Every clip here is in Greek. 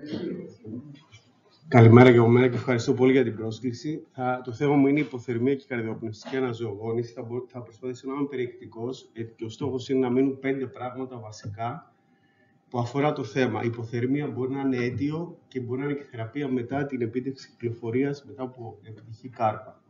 Καλημέρα και από μένα και ευχαριστώ πολύ για την πρόσκληση. Το θέμα μου είναι η υποθερμία και η καρδιοπνευστική αναζωογόνηση. Θα προσπαθήσω να είμαι περιεκτικός, και ο στόχος είναι να μείνουν 5 πράγματα βασικά που αφορά το θέμα. Η υποθερμία μπορεί να είναι αίτιο και μπορεί να είναι και θεραπεία μετά την επίτευξη κυκλοφορίας μετά από επιτυχή κάρπα.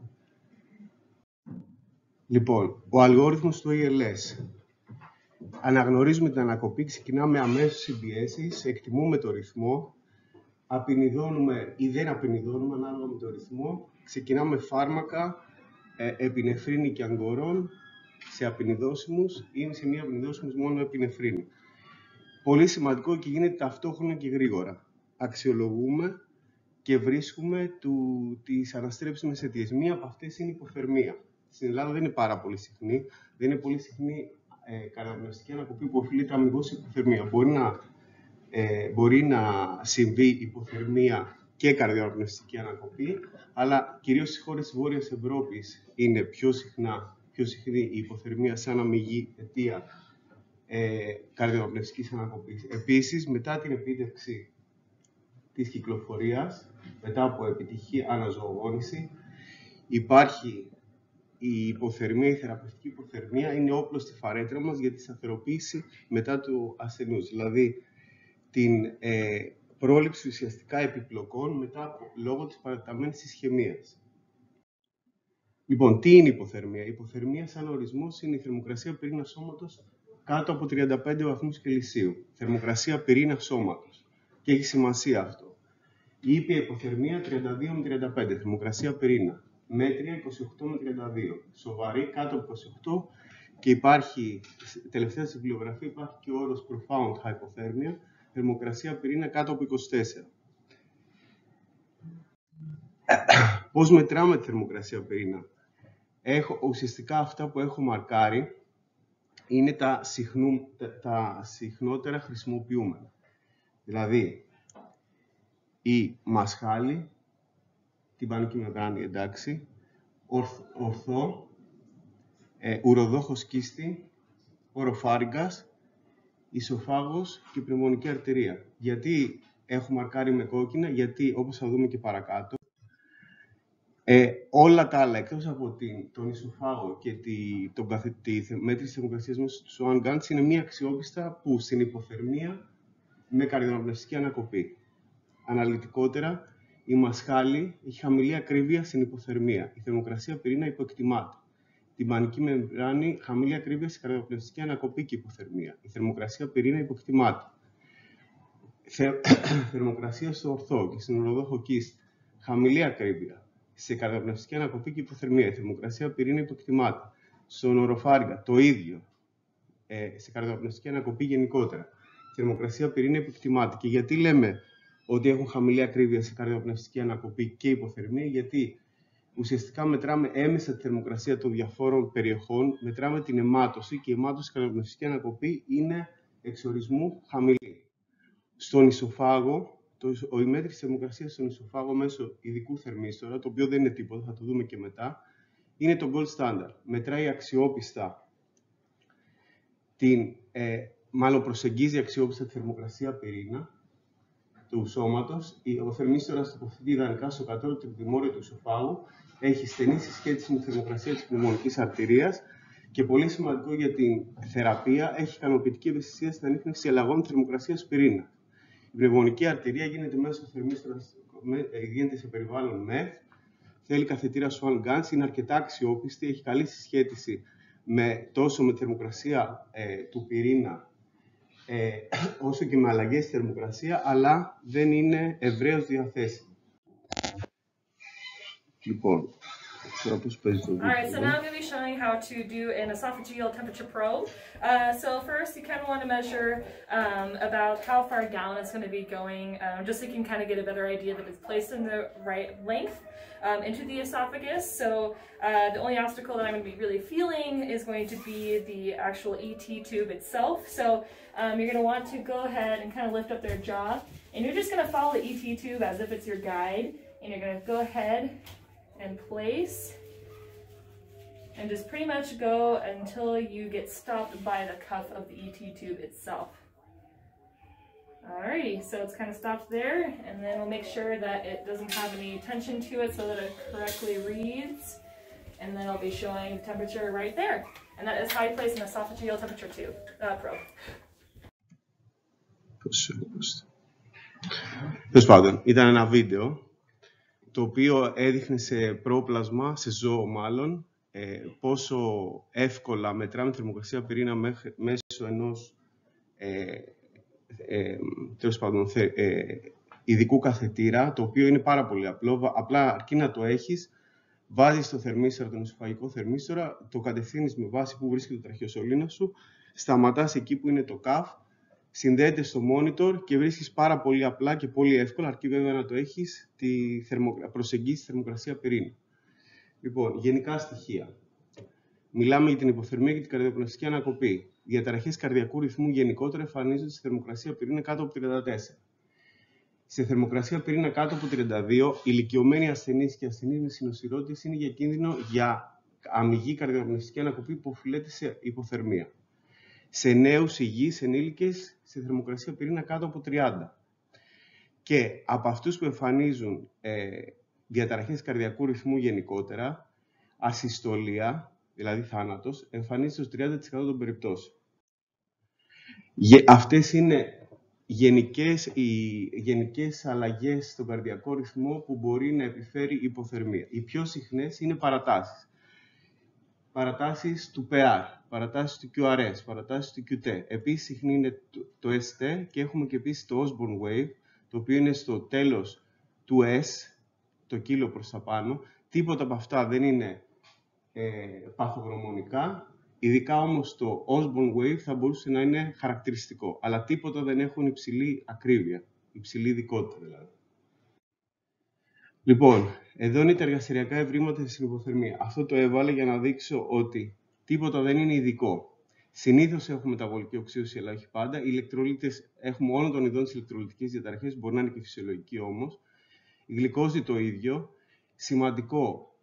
Λοιπόν, ο αλγόριθμος του ALS. Αναγνωρίζουμε την ανακοπή, ξεκινάμε αμέσως συμπιέσεις, εκτιμούμε το ρυθμό, απεινιδώνουμε ή δεν απεινιδώνουμε ανάλογα με το ρυθμό, ξεκινάμε φάρμακα, επινεφρίνη και αγκορών σε απεινιδώσιμους ή σε μη απεινιδώσιμους μόνο επινεφρίνη. Πολύ σημαντικό και γίνεται ταυτόχρονα και γρήγορα. Αξιολογούμε και βρίσκουμε τις αναστρέψιμες αιτίες. Μία από αυτές είναι η υποθερμία. Στην Ελλάδα δεν είναι πάρα πολύ συχνή. Δεν είναι πολύ συχνή καρδιοπνευστική ανακοπή που οφείλεται αμυγός σε υποθερμία. Μπορεί να συμβεί υποθερμία και καρδιοπνευστική ανακοπή, αλλά κυρίως στις χώρες της Βόρειας Ευρώπης είναι πιο συχνή η υποθερμία σαν αμυγή αιτία καρδιοπνευστικής ανακοπής. Επίσης, μετά την επίτευξη της κυκλοφορίας, μετά από επιτυχή αναζωογόνηση, υπάρχει η υποθερμία, η θεραπευτική υποθερμία, είναι όπλο στη φαρέτρα μας για τη σταθεροποίηση μετά του ασθενούς. Δηλαδή, την πρόληψη ουσιαστικά επιπλοκών λόγω της παρατεταμένης ισχαιμίας. Λοιπόν, τι είναι η υποθερμία? Η υποθερμία σαν ορισμός είναι η θερμοκρασία πυρήνα σώματος κάτω από 35 βαθμούς Κελσίου. Θερμοκρασία πυρήνα σώματος. Και έχει σημασία αυτό. Η ήπια υποθερμία 32 με 35, θερμοκρασία πυρήνα. Μέτρια 28 με 32. Σοβαρή κάτω από 28 και υπάρχει, τελευταία στη βιβλιογραφία υπάρχει και ο όρος profound hypothermia, θερμοκρασία πυρήνα κάτω από 24. Πώς μετράμε τη θερμοκρασία πυρήνα? Ουσιαστικά αυτά που έχω μαρκάρει είναι τα συχνότερα χρησιμοποιούμενα. Δηλαδή, η μασχάλη, την πανική μεμβράνη, εντάξει, ορθό, ουροδόχος κίστη, οροφάριγκας, ισοφάγος και πνευμονική αρτηρία. Γιατί έχω μαρκάρει με κόκκινα? Γιατί, όπως θα δούμε και παρακάτω, όλα τα άλλα, εκτός από τον ισοφάγο και τη μέτρηση θερμοκρασίας μέσω του Swan Ganz, είναι μία αξιόπιστα που στην υποθερμία με καρδιοπνευστική ανακοπή. Αναλυτικότερα, η μασχάλη έχει χαμηλή ακρίβεια στην υποθερμία. Η θερμοκρασία πυρήνα υποεκτιμάται. Την πανική μεμβράνη, χαμηλή ακρίβεια στην καρδιοπνευστική ανακοπή και υποθερμία. Η θερμοκρασία πυρήνα υποεκτιμάται. Θερμοκρασία στο ορθό και στην ουροδόχο κίστη, χαμηλή ακρίβεια. Σε καρδιοπνευστική ανακοπή και υποθερμία, η θερμοκρασία πυρήνα υποεκτιμάται. Στον οροφάριγγα, το ίδιο. Σε καρδιοπνευστική ανακοπή γενικότερα. Η θερμοκρασία πυρήνα υποεκτιμάται. Και γιατί λέμε ότι έχουν χαμηλή ακρίβεια σε καρδιοπνευστική ανακοπή και υποθερμία? Γιατί ουσιαστικά μετράμε έμεσα τη θερμοκρασία των διαφόρων περιοχών, μετράμε την αιμάτωση και η αιμάτωση σε καρδιοπνευστική ανακοπή είναι εξορισμού χαμηλή. Στον ισοφάγο, η μέτρηση θερμοκρασίας στον ισοφάγο μέσω ειδικού θερμίστορα, το οποίο δεν είναι τίποτα, θα το δούμε και μετά, είναι το gold standard. Μετράει αξιόπιστα προσεγγίζει αξιόπιστα τη θερμοκρασία πυρήνα του σώματος. Ο θερμίστορας τοποθετεί ιδανικά στο κατώτερο τριτημόριο του ισοφάγου, έχει στενή συσχέτιση με τη θερμοκρασία της πνευμονικής αρτηρίας και πολύ σημαντικό για την θεραπεία, έχει ικανοποιητική ευαισθησία στην ανίχνευση αλλαγών θερμοκρασίας πυρήνα. Η πνευμονική αρτηρία γίνεται μέσω θερμίστορας, γίνεται σε περιβάλλον MEF, θέλει καθετήρα Swan Ganz, είναι αρκετά αξιόπιστη, έχει καλή συσχέτιση τόσο με τη θερμοκρασία του πυρήνα, όσο και με αλλαγές στη θερμοκρασία, αλλά δεν είναι ευρέως διαθέσιμη. Λοιπόν, τώρα πώς παίζει το βίντεο. Alright, so now I'm going to be showing how to do an esophageal temperature probe. So first, you kind of want to measure about how far down it's going to be going, just so you can kind of get a better idea that it's placed in the right length into the esophagus. So the only obstacle that I'm going to be really feeling is going to be the actual ET tube itself. So you're going to want to go ahead and kind of lift up their jaw, and you're just going to follow the ET tube as if it's your guide, and you're going to go ahead and place, and just pretty much go until you get stopped by the cuff of the ET tube itself. Alrighty, so it's kind of stopped there, and then we'll make sure that it doesn't have any tension to it so that it correctly reads. And then I'll be showing the temperature right there. And that is how you place an esophageal temperature probe. Τέλος πάντων, ήταν ένα βίντεο το οποίο έδειχνε σε πρόπλασμα, σε ζώο μάλλον, πόσο εύκολα μετράμε θερμοκρασία πυρήνα μέσω ενός τέλος πάντων, ειδικού καθετήρα, το οποίο είναι πάρα πολύ απλό. Απλά αρκεί να το έχεις, βάζεις το θερμίστερο, τον εσωφαγικό θερμίστερο, το κατευθύνεις με βάση που βρίσκεται το τραχιοσωλήνα σου, σταματάς εκεί που είναι το CAF, συνδέεται στο monitor και βρίσκεις πάρα πολύ απλά και πολύ εύκολα, αρκεί βέβαια να το έχεις, προσεγγίσεις τη θερμοκρασία πυρήνα. Λοιπόν, γενικά στοιχεία. Μιλάμε για την υποθερμία και την καρδιοπνευστική ανακοπή. Διαταραχές καρδιακού ρυθμού γενικότερα εμφανίζονται στη θερμοκρασία πυρήνα κάτω από 34. Σε θερμοκρασία πυρήνα κάτω από 32, ηλικιωμένοι ασθενείς και ασθενείς με συνοσιρότητες είναι για κίνδυνο για αμυγή καρδιοπνευστική ανακοπή που οφείλεται σε υποθερμία. Σε νέους υγιείς ενήλικες, σε θερμοκρασία πυρήνα κάτω από 30. Και από αυτούς που εμφανίζουν διαταραχές καρδιακού ρυθμού γενικότερα, ασυστολία, δηλαδή θάνατος, εμφανίζεται στο 30% των περιπτώσεων. Αυτές είναι γενικές αλλαγές στον καρδιακό ρυθμό που μπορεί να επιφέρει υποθερμία. Οι πιο συχνές είναι παρατάσεις. Παρατάσεις του PR, παρατάσεις του QRS, παρατάσεις του QT. Επίσης συχνή είναι το ST και έχουμε και επίσης το Osborne Wave, το οποίο είναι στο τέλος του S, το κύλο προς τα πάνω. Τίποτα από αυτά δεν είναι παθογνωμονικά. Ειδικά όμως το Osborne Wave θα μπορούσε να είναι χαρακτηριστικό, αλλά τίποτα δεν έχουν υψηλή ακρίβεια, υψηλή ειδικότητα δηλαδή. Λοιπόν, εδώ είναι τα εργαστηριακά ευρήματα στην υποθερμία. Αυτό το έβαλε για να δείξω ότι τίποτα δεν είναι ειδικό. Συνήθως έχουμε μεταβολική οξύδωση, αλλά όχι πάντα. Οι ηλεκτρολίτες, έχουμε όλων των ειδών της ηλεκτρολιτικής διαταραχής, μπορεί να είναι και φυσιολογική όμως. Η γλυκόζη το ίδιο. Σημαντικό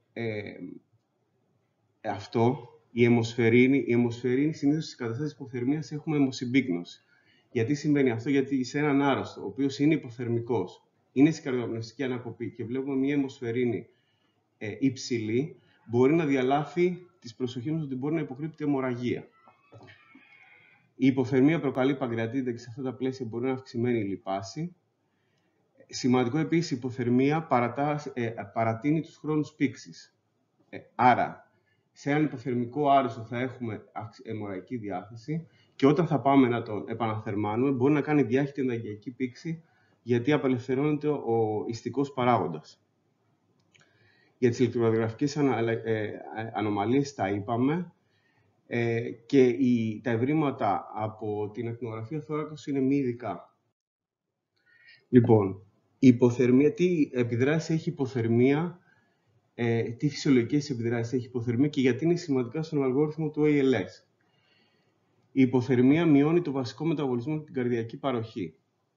αυτό. Η αιμοσφαιρίνη συνήθως στις καταστάσεις υποθερμίας έχουμε αιμοσυμπίκνωση. Γιατί συμβαίνει αυτό? Γιατί σε έναν άρρωστο, ο οποίος είναι υποθερμικός, είναι στην καρδιοπνευστική ανακοπή και βλέπουμε μια αιμοσφαιρίνη υψηλή, μπορεί να διαλάθει τις προσοχές μας ότι μπορεί να υποκρύπτει αιμορραγία. Η υποθερμία προκαλεί παγκρατίτιδα και σε αυτά τα πλαίσια μπορεί να αυξημένη λιπάση. Σημαντικό επίσης, η υποθερμία παρατείνει τους χρόνους πήξης. Άρα, σε έναν υποθερμικό άρρωστο θα έχουμε αιμορραγική διάθεση και όταν θα πάμε να τον επαναθερμάνουμε μπορεί να κάνει διάχυτη ενταγγειακή πήξη γιατί απελευθερώνεται ο ιστικός παράγοντας. Για τις ηλεκτροκαρδιογραφικές ανομαλίες τα είπαμε και τα ευρήματα από την ακτινογραφία θώρακος είναι μη ειδικά. Λοιπόν, η υποθερμία, τι επιδράσεις έχει η υποθερμία, τι φυσιολογικές επιδράσεις έχει η υποθερμία και γιατί είναι σημαντικά στον αλγόριθμο του ALS. Η υποθερμία μειώνει το βασικό μεταβολισμό και την καρδιακή παροχή.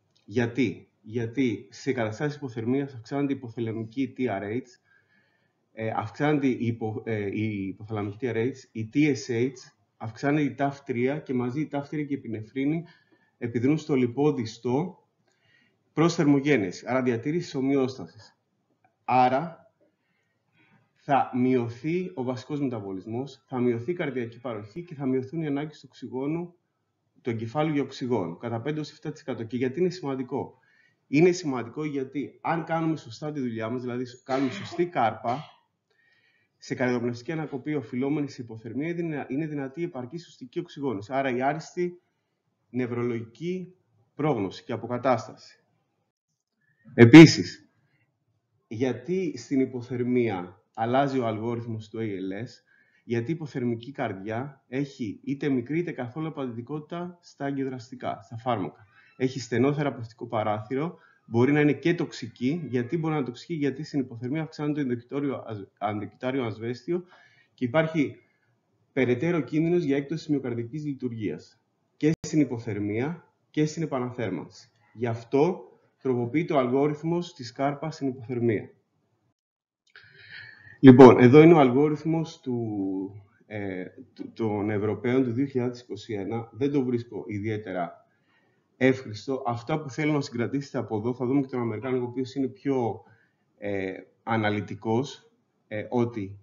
Γιατί σε καταστάσεις υποθερμίας αυξάνεται η υποθελαμική TRH, αυξάνεται η υποθαλαμική TRH, η TSH, αυξάνεται η TAF3 και μαζί η TAF3 και η επινεφρίνη επιδρούν στο λιπόδιστο προς θερμογένεση, άρα διατήρηση ομοιόστασης. Άρα, θα μειωθεί ο βασικός μεταβολισμός, θα μειωθεί η καρδιακή παροχή και θα μειωθούν οι ανάγκες του οξυγόνου, του εγκεφάλου για οξυγόνο, κατά 5-7%. Και γιατί είναι σημαντικό? Είναι σημαντικό γιατί αν κάνουμε σωστά τη δουλειά μας, δηλαδή κάνουμε σωστή κάρπα, σε καρδιοπνευστική ανακοπή οφειλόμενη σε υποθερμία είναι δυνατή η επαρκή σωστική οξυγόνωση. Άρα η άριστη νευρολογική πρόγνωση και αποκατάσταση. Επίσης, γιατί στην υποθερμία αλλάζει ο αλγόριθμος του ALS? Γιατί η υποθερμική καρδιά έχει είτε μικρή είτε καθόλου απαντητικότητα στα εγκεδραστικά, στα φάρμακα. Έχει στενό θεραπευτικό παράθυρο, μπορεί να είναι και τοξική. Γιατί μπορεί να είναι τοξική? Γιατί στην υποθερμία αυξάνεται το ενδοκυτάριο ασβέστιο και υπάρχει περαιτέρω κίνδυνος για έκπτωση μυοκαρδικής λειτουργίας και στην υποθερμία και στην επαναθέρμανση. Γι' αυτό τροποποιείται ο αλγόριθμος της κάρπας στην υποθερμία. Λοιπόν, εδώ είναι ο αλγόριθμος των Ευρωπαίων του 2021. Δεν το βρίσκω ιδιαίτερα εύχριστο. Αυτά που θέλω να συγκρατήσετε από εδώ, θα δούμε και τον Αμερικάνο, ο οποίος είναι πιο αναλυτικός, ότι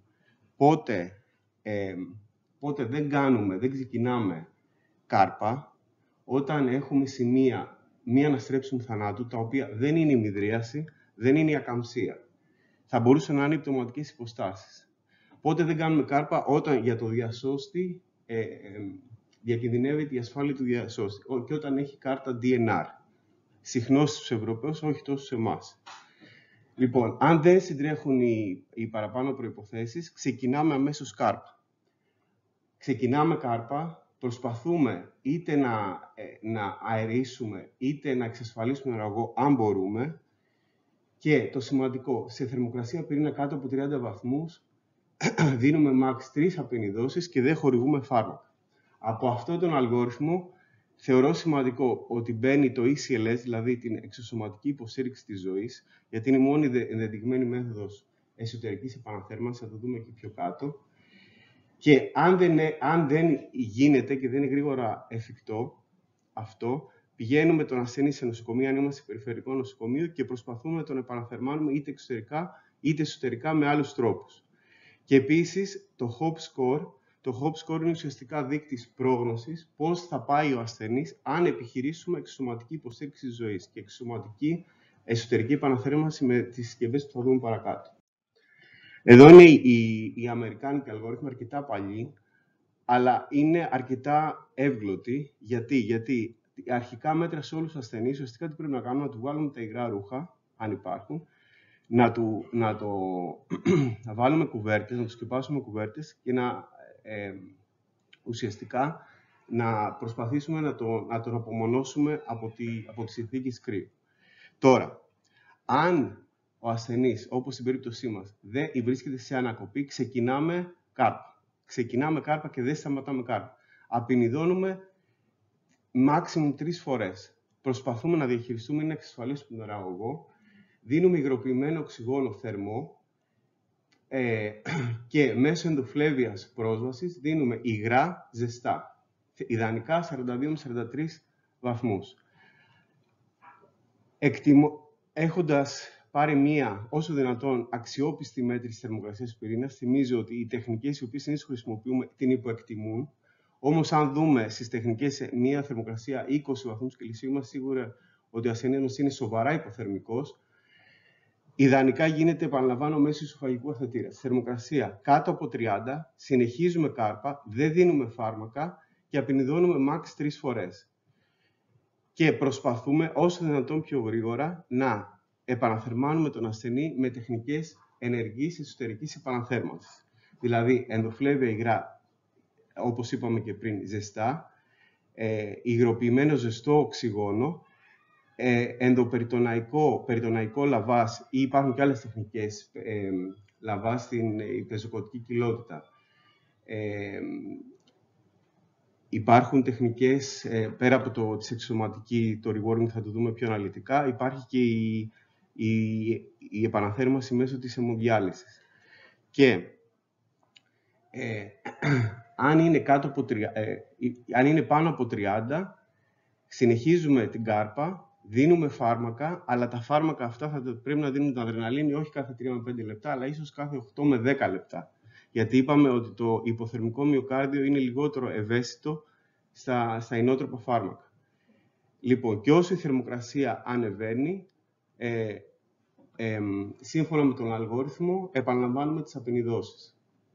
πότε δεν ξεκινάμε κάρπα, όταν έχουμε σημεία μη αναστρέψιμου θανάτου, τα οποία δεν είναι η μυδρίαση, δεν είναι η ακαμψία. Θα μπορούσαν να είναι οι πτωματικές υποστάσεις. Πότε δεν κάνουμε κάρπα, όταν για το διασώστη διακινδυνεύεται η ασφάλεια του διασώστη και όταν έχει κάρτα DNR. Συχνώς στους Ευρωπαίους, όχι τόσο σε εμάς. Λοιπόν, αν δεν συντρέχουν οι παραπάνω προϋποθέσεις, ξεκινάμε αμέσως κάρπα. Ξεκινάμε κάρπα, προσπαθούμε είτε να αερίσουμε, είτε να εξασφαλίσουμε νεραγό, αν μπορούμε. Και το σημαντικό, σε θερμοκρασία πυρήνα κάτω από 30 βαθμούς, δίνουμε max 3 απενιδώσεις και δεν χορηγούμε φάρμακα. Από αυτόν τον αλγόριθμο, θεωρώ σημαντικό ότι μπαίνει το ECLS, δηλαδή την εξωσωματική υποστήριξη της ζωής, γιατί είναι η μόνη ενδεδειγμένη μέθοδος εσωτερικής επαναθέρμανσης, θα το δούμε και πιο κάτω. Και αν δεν γίνεται και δεν είναι γρήγορα εφικτό αυτό, πηγαίνουμε τον ασθενή σε νοσοκομείο, αν είμαστε σε περιφερειακό νοσοκομείο, και προσπαθούμε να τον επαναθερμάνουμε είτε εξωτερικά είτε εσωτερικά με άλλους τρόπους. Και επίσης το HOPE score είναι ουσιαστικά δείκτης πρόγνωσης, πώς θα πάει ο ασθενής αν επιχειρήσουμε εξωσωματική υποστήριξη της ζωής και εξωσωματική εσωτερική επαναθέρμανση με τις συσκευές που θα δούμε παρακάτω. Εδώ είναι οι αμερικάνικοι αλγόριθμοι, αρκετά παλιοί, αλλά είναι αρκετά εύγλωτοι. Γιατί αρχικά μέτρα σε όλους τους ασθενείς, ουσιαστικά τι πρέπει να κάνουμε, να του βάλουμε τα υγρά ρούχα, αν υπάρχουν, να βάλουμε κουβέρτες, να του σκεπάσουμε κουβέρτες και ουσιαστικά να προσπαθήσουμε να τον απομονώσουμε από τις συνθήκες κρύου. Τώρα, αν ο ασθενής, όπως στην περίπτωσή μας, δεν βρίσκεται σε ανακοπή, ξεκινάμε κάρπα. Ξεκινάμε κάρπα και δεν σταματάμε κάρπα. Απεινιδώνουμε maximum 3 φορές. Προσπαθούμε να διαχειριστούμε ή να εξασφαλίσουμε τον νεραγωγό. Δίνουμε υγροποιημένο οξυγόνο θερμό και μέσω ενδοφλέβειας πρόσβασης δίνουμε υγρά ζεστά. Ιδανικά 42 με 43 βαθμούς. Έχοντας πάρει μία όσο δυνατόν αξιόπιστη μέτρηση θερμοκρασίας του πυρήνα, θυμίζω ότι οι τεχνικές οι οποίες συνήθως χρησιμοποιούμε την υποεκτιμούν. Όμως, αν δούμε στις τεχνικές μία θερμοκρασία 20 βαθμούς Κελσίου, είμαστε σίγουροι ότι ο ασθενής είναι σοβαρά υποθερμικός. Ιδανικά γίνεται, επαναλαμβάνω, μέσω ισοφαγικού αθετήρα. Στη θερμοκρασία κάτω από 30, συνεχίζουμε κάρπα, δεν δίνουμε φάρμακα και απεινιδώνουμε max 3 φορές. Και προσπαθούμε όσο δυνατόν πιο γρήγορα να επαναθερμάνουμε τον ασθενή με τεχνικές ενεργής εσωτερικής επαναθέρμανσης. Δηλαδή, ενδοφλέβεια υγρά, όπως είπαμε και πριν, ζεστά, υγροποιημένο ζεστό οξυγόνο, περιτοναϊκό λαβάζ, ή υπάρχουν και άλλες τεχνικές, λαβάζ στην υπεζοκοτική κοιλότητα. Υπάρχουν τεχνικές, πέρα από τη σεξισωματική, το rewarding θα το δούμε πιο αναλυτικά, υπάρχει και η επαναθέρμανση μέσω της αιμοδιάλυσης. Και αν είναι πάνω από 30, συνεχίζουμε την κάρπα, δίνουμε φάρμακα, αλλά τα φάρμακα αυτά πρέπει να δίνουν την αδρεναλίνη όχι κάθε 3 με 5 λεπτά, αλλά ίσως κάθε 8 με 10 λεπτά. Γιατί είπαμε ότι το υποθερμικό μυοκάρδιο είναι λιγότερο ευαίσθητο στα ινότροπα φάρμακα. Λοιπόν, και όσο η θερμοκρασία ανεβαίνει, σύμφωνα με τον αλγόριθμο, επαναλαμβάνουμε τις απεινιδώσεις.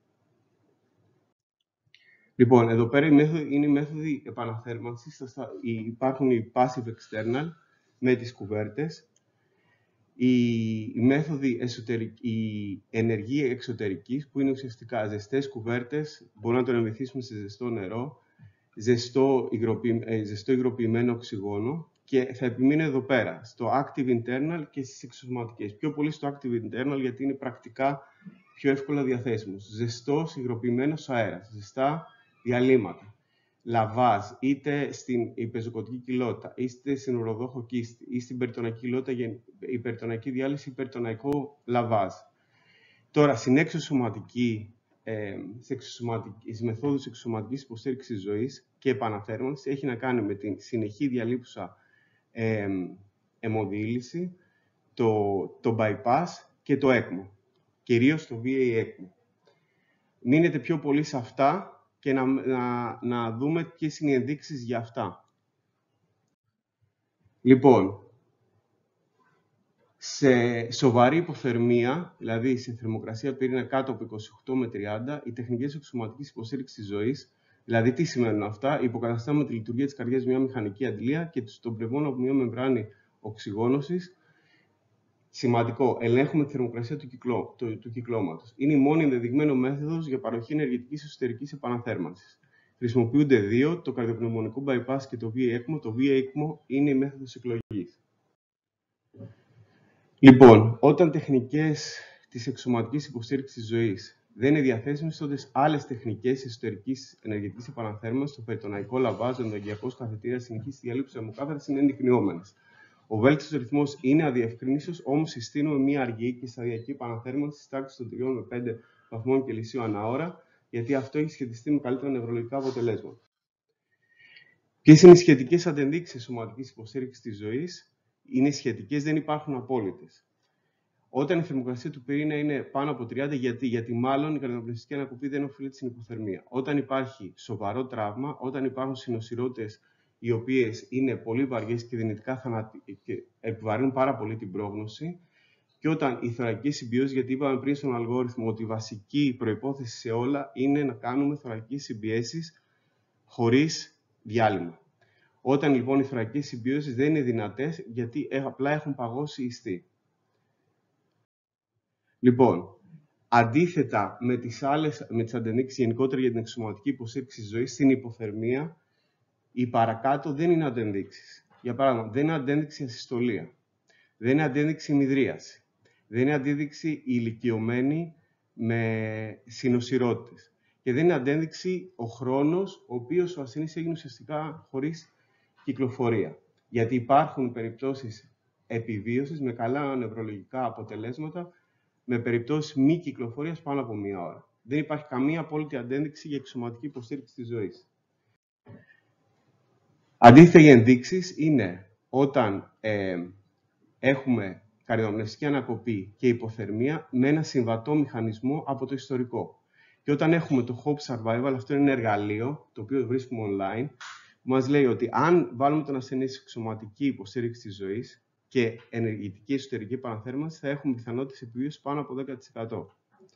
Λοιπόν, εδώ πέρα είναι οι μέθοδοι επαναθέρμανσης. Υπάρχουν οι passive external με τις κουβέρτες. Οι μέθοδοι η ενεργή εξωτερικής, που είναι ουσιαστικά ζεστές κουβέρτες, μπορούμε να τον εμβυθίσουμε σε ζεστό νερό, ζεστό υγροποιημένο οξυγόνο, και θα επιμείνω εδώ πέρα, στο active internal και στις εξωσωματικές. Πιο πολύ στο active internal, γιατί είναι πρακτικά πιο εύκολα διαθέσιμος. Ζεστός υγροποιημένος αέρας, ζεστά διαλύματα. Λαβάζ, είτε στην υπεζοκοτική κοιλότητα, είτε στην ουροδόχο κίστη, ή στην περιτοναϊκή κοιλότητα για υπερτοναϊκή διάλυση, υπερτοναϊκό λαβάζ. Τώρα, στην εξωσωματική, στις μεθόδους εξωσωματικής υποστήριξης ζωής και επαναθέρμανσης, έχει να κάνει με την συνεχή διαλείπουσα αιμοδιήλυση, το bypass και το ECMO, κυρίως το VA ECMO. Μείνετε πιο πολύ σε αυτά και να δούμε ποιες είναι οι ενδείξεις για αυτά. Λοιπόν, σε σοβαρή υποθερμία, δηλαδή σε θερμοκρασία πυρήνα κάτω από 28 με 30, οι τεχνικές εξωματικής υποστήριξης της ζωής, δηλαδή τι σημαίνουν αυτά, υποκαταστάμε τη λειτουργία της καρδιάς μια μηχανική αντλία και τον πνευμόνα από μια μεμβράνη οξυγόνωσης. Σημαντικό, ελέγχουμε τη θερμοκρασία του κυκλώματος. Είναι η μόνη ενδεδειγμένη μέθοδος για παροχή ενεργητικής εσωτερικής επαναθέρμανσης. Χρησιμοποιούνται δύο, το καρδιοπνευμονικό bypass και το VA ECMO. Το VA ECMO είναι η μέθοδος εκλογής. Λοιπόν, όταν τεχνικές της εξωματικής υποστήριξης της ζωής δεν είναι διαθέσιμες, τότε άλλες τεχνικές εσωτερικής ενεργητικής επαναθέρμανσης, το περιτοναϊκό λαβάζ, ο ενδογειακός καθετήρας, συνεχής διαλήψη θερμοκάθαρσης, είναι ενδεικνυόμενες. Ο βέλτιστος ρυθμός είναι αδιευκρίνιστος, όμως συστήνουμε μια αργή και σταδιακή επαναθέρμανση στις τάξεις των 3 με 5 βαθμών Κελσίου ανά ώρα, γιατί αυτό έχει σχετιστεί με καλύτερα νευρολογικά αποτελέσματα. Ποιες είναι οι σχετικές αντενδείξεις σωματικής υποστήριξης της ζωής? Είναι σχετικές, δεν υπάρχουν απόλυτες. Όταν η θερμοκρασία του πυρήνα είναι πάνω από 30, γιατί μάλλον η καρδιοπνευστική ανακοπή δεν οφείλεται στην υποθερμία. Όταν υπάρχει σοβαρό τραύμα, όταν υπάρχουν συνοσυρότητες οι οποίες είναι πολύ βαριές και δυνητικά και επιβαρύνουν πάρα πολύ την πρόγνωση, και όταν η θωρακική συμπίωση, γιατί είπαμε πριν στον αλγόριθμο ότι η βασική προϋπόθεση σε όλα είναι να κάνουμε θωρακικές συμπιέσεις χωρίς διάλειμμα. Όταν λοιπόν οι θωρακικές συμπιώσεις δεν είναι δυνατές, γιατί απλά έχουν παγώσει οι ιστοί. Λοιπόν, αντίθετα με τις αντενδείξεις γενικότερα για την εξωματική υποστήριξη της ζωής, στην υποθερμία, οι παρακάτω δεν είναι αντενδείξεις. Για παράδειγμα, δεν είναι αντένδειξη ασυστολία, δεν είναι αντένδειξη μυδρίαση, δεν είναι αντένδειξη ηλικιωμένη με συνοσυρότητες και δεν είναι αντένδειξη ο χρόνος ο οποίος ο ασθενής έγινε ουσιαστικά χωρίς κυκλοφορία. Γιατί υπάρχουν περιπτώσεις επιβίωσης με καλά νευρολογικά αποτελέσματα, με περιπτώσεις μη κυκλοφορίας πάνω από μία ώρα. Δεν υπάρχει καμία απόλυτη αντένδειξη για εξωματική υποστήριξη της ζωής. Αντίθετα, οι ενδείξεις είναι όταν έχουμε καρδιοπνευστική ανακοπή και υποθερμία με ένα συμβατό μηχανισμό από το ιστορικό. Και όταν έχουμε το Hope Survival, αυτό είναι ένα εργαλείο, το οποίο βρίσκουμε online, που μας λέει ότι αν βάλουμε τον ασθενή σε εξωματική υποστήριξη της ζωής και ενεργητική εσωτερική επαναθέρμανση, θα έχουμε πιθανότητες επιβίωσης πάνω από 10%.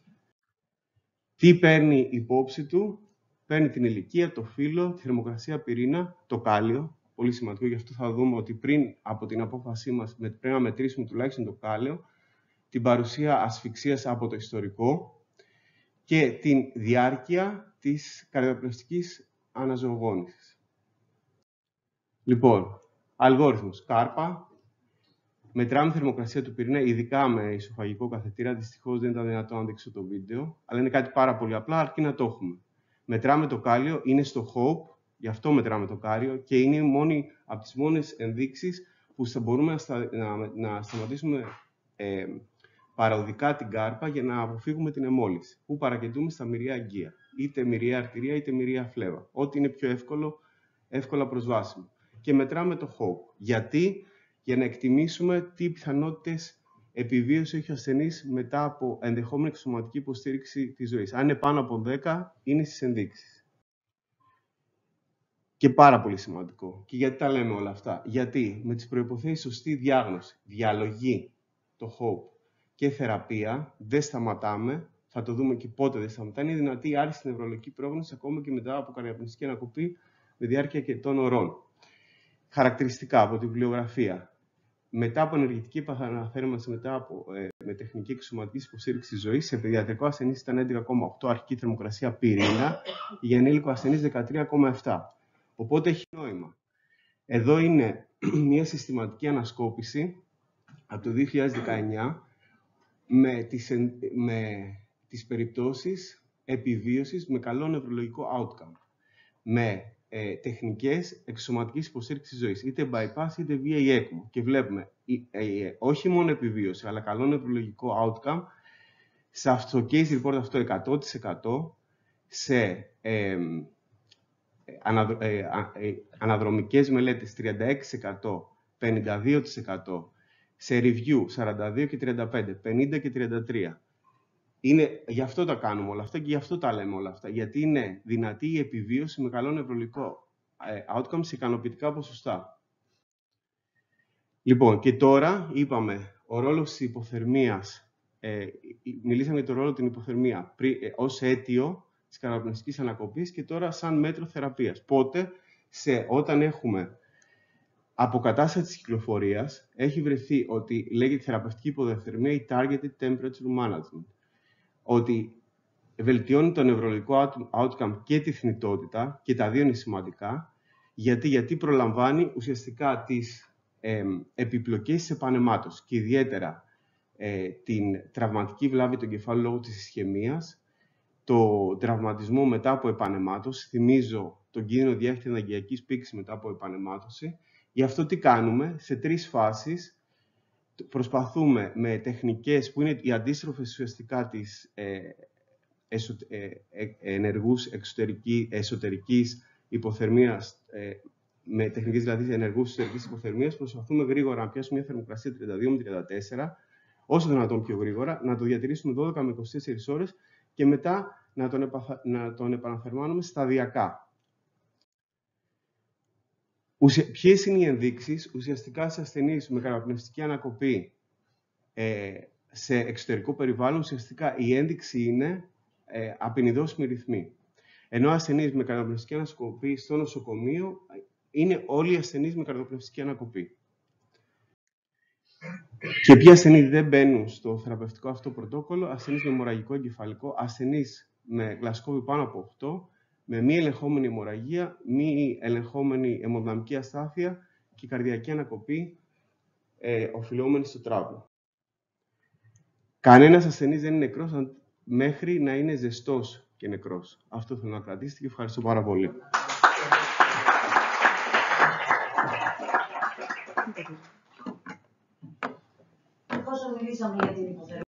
Τι παίρνει υπόψη του? Παίρνει την ηλικία, το φύλο, τη θερμοκρασία πυρήνα, το κάλιο. Πολύ σημαντικό, γι' αυτό θα δούμε ότι πριν από την απόφασή μας πρέπει να μετρήσουμε τουλάχιστον το κάλιο, την παρουσία ασφυξίας από το ιστορικό και την διάρκεια της καρδιοπνευστικής αναζωογόνησης. Λοιπόν, αλγόριθμος κάρπα. Μετράμε θερμοκρασία του πυρήνα, ειδικά με ισοφαγικό καθετήρα. Δυστυχώς δεν ήταν δυνατό να δείξω το βίντεο, αλλά είναι κάτι πάρα πολύ απλά, αρκεί να το έχουμε. Μετράμε το κάλιο, είναι στο Hope, γι' αυτό μετράμε το κάλιο και είναι από τις μόνες ενδείξεις που θα μπορούμε να σταματήσουμε παραοδικά την κάρπα για να αποφύγουμε την εμόλυση, που παρακεντούμε στα μυριαία αγκία, είτε μυριαία αρτηρία είτε μυριαία φλέβα, ό,τι είναι πιο εύκολα προσβάσιμο. Και μετράμε το Hope. Γιατί? Για να εκτιμήσουμε τι πιθανότητες επιβίωση έχει ο ασθενής μετά από ενδεχόμενη εξωματική υποστήριξη της ζωής. Αν είναι πάνω από 10, είναι στις ενδείξεις. Και πάρα πολύ σημαντικό. Και γιατί τα λέμε όλα αυτά? Γιατί με τις προϋποθέσεις σωστή διάγνωση, διαλογή, το Hope και θεραπεία, δεν σταματάμε, θα το δούμε και πότε δεν σταματάμε, είναι δυνατή η άριστη νευρολογική πρόγνωση ακόμα και μετά από καρδιοπνευστική ανακοπή με διάρκεια αρκετών ωρών. Χαρακτηριστικά από τη βιβλιογραφία. Μετά από ενεργητική επαναθέρμανση, με τεχνική εξωματικής υποστήριξης της ζωής, σε παιδιατρικό ασθενής ήταν 11,8 αρχική θερμοκρασία πυρήνα, για ενήλικο ασθενής 13,7. Οπότε έχει νόημα. Εδώ είναι μια συστηματική ανασκόπηση από το 2019 με τις περιπτώσεις επιβίωσης με καλό νευρολογικό outcome. Με τεχνικές εξωματικής υποστήριξης ζωής, είτε bypass είτε VA ECMO. Και βλέπουμε όχι μόνο επιβίωση, αλλά καλό νευρολογικό outcome. Στο case report αυτό 100%, σε αναδρομικές μελέτες 36%, 52%. Σε review 42 και 35, 50 και 33. Γι' αυτό τα κάνουμε όλα αυτά και γι' αυτό τα λέμε όλα αυτά. Γιατί είναι δυνατή η επιβίωση με καλό νευρολογικό outcome σε ικανοποιητικά ποσοστά. Λοιπόν, και τώρα είπαμε, ο ρόλος της υποθερμίας, μιλήσαμε για τον ρόλο την υποθερμία ως αίτιο της καρδιοπνευστικής ανακοπής και τώρα σαν μέτρο θεραπείας. Πότε, όταν έχουμε αποκατάσταση της κυκλοφορίας, έχει βρεθεί ότι λέγεται θεραπευτική υποθερμία ή targeted temperature management. Ότι βελτιώνει το νευρολογικό outcome και τη θνητότητα, και τα δύο είναι σημαντικά, γιατί προλαμβάνει ουσιαστικά τις επιπλοκές της επαναιμάτωσης και ιδιαίτερα την τραυματική βλάβη του εγκεφάλου λόγω της ισχαιμίας, το τραυματισμό μετά από επαναιμάτωση, θυμίζω τον κίνδυνο διάχυτη αναγκιακής πήξης μετά από επαναιμάτωση. Γι' αυτό τι κάνουμε, σε 3 φάσεις προσπαθούμε με τεχνικές που είναι οι αντίστροφες ουσιαστικά της ενεργούς εσωτερικής υποθερμίας, με τεχνικές δηλαδή ενεργούς εσωτερικής υποθερμίας, προσπαθούμε γρήγορα να πιάσουμε μια θερμοκρασία 32 με 34, όσο δυνατόν πιο γρήγορα, να το διατηρήσουμε 12 με 24 ώρες και μετά να τον επαναθερμάνουμε σταδιακά. Ποιες είναι οι ενδείξεις? Ουσιαστικά σε ασθενείς με καρδιοπνευστική ανακοπή σε εξωτερικό περιβάλλον, ουσιαστικά η ένδειξη είναι απεινιδώσιμη ρυθμή. Ενώ ασθενείς με καρδιοπνευστική ανακοπή στο νοσοκομείο είναι όλοι οι ασθενείς με καρδιοπνευστική ανακοπή. Και ποιοι ασθενείς δεν μπαίνουν στο θεραπευτικό αυτό πρωτόκολλο? Ασθενείς με αιμορραγικό εγκεφαλικό, ασθενείς με γλασκόβι πάνω από 8, με μη ελεγχόμενη αιμορραγία, μη ελεγχόμενη αιμοδυναμική αστάθεια και καρδιακή ανακοπή οφειλόμενη στο τραύμα. Κανένας ασθενής δεν είναι νεκρός μέχρι να είναι ζεστός και νεκρός. Αυτό θέλω να κρατήσετε και ευχαριστώ πάρα πολύ. Εφόσον μιλήσαμε για την υποθερμία,